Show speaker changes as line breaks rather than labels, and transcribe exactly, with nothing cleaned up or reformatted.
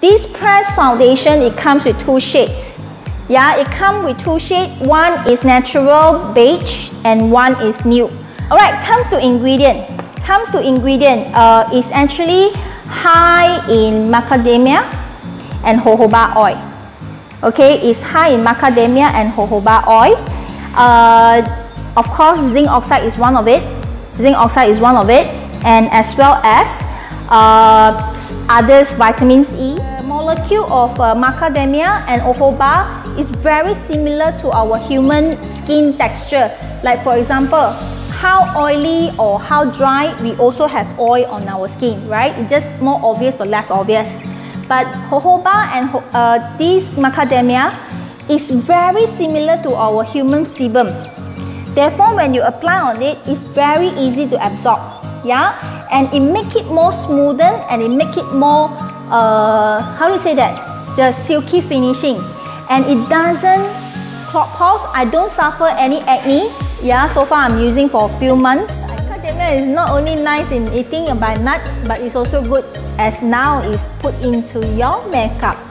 This pressed foundation, it comes with two shades. Yeah, it comes with two shades. One is natural beige and one is nude. Alright, comes to ingredient. Comes to ingredient, uh, is actually high in macadamia and jojoba oil. Okay, it's high in macadamia and jojoba oil. Uh, of course, zinc oxide is one of it. Zinc oxide is one of it, and as well as uh, others, vitamins E. The molecule of uh, macadamia and jojoba is very similar to our human skin texture. Like for example, how oily or how dry, we also have oil on our skin, right? It's just more obvious or less obvious. But jojoba and uh, this macadamia is very similar to our human sebum. Therefore, when you apply on it, it's very easy to absorb. Yeah, and it make it more smoothen and it make it more uh, how do you say that? Just silky finishing, and it doesn't clog pores. I don't suffer any acne. Yeah, so far I'm using for a few months. Macadamia is not only nice in eating by nut, but it's also good as now it's put into your makeup.